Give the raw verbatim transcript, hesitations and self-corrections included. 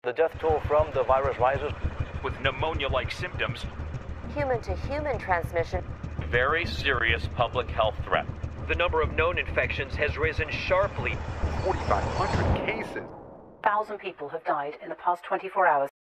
The death toll from the virus rises. With pneumonia-like symptoms. Human-to-human transmission. Very serious public health threat. The number of known infections has risen sharply. forty-five hundred cases. one thousand people have died in the past twenty-four hours.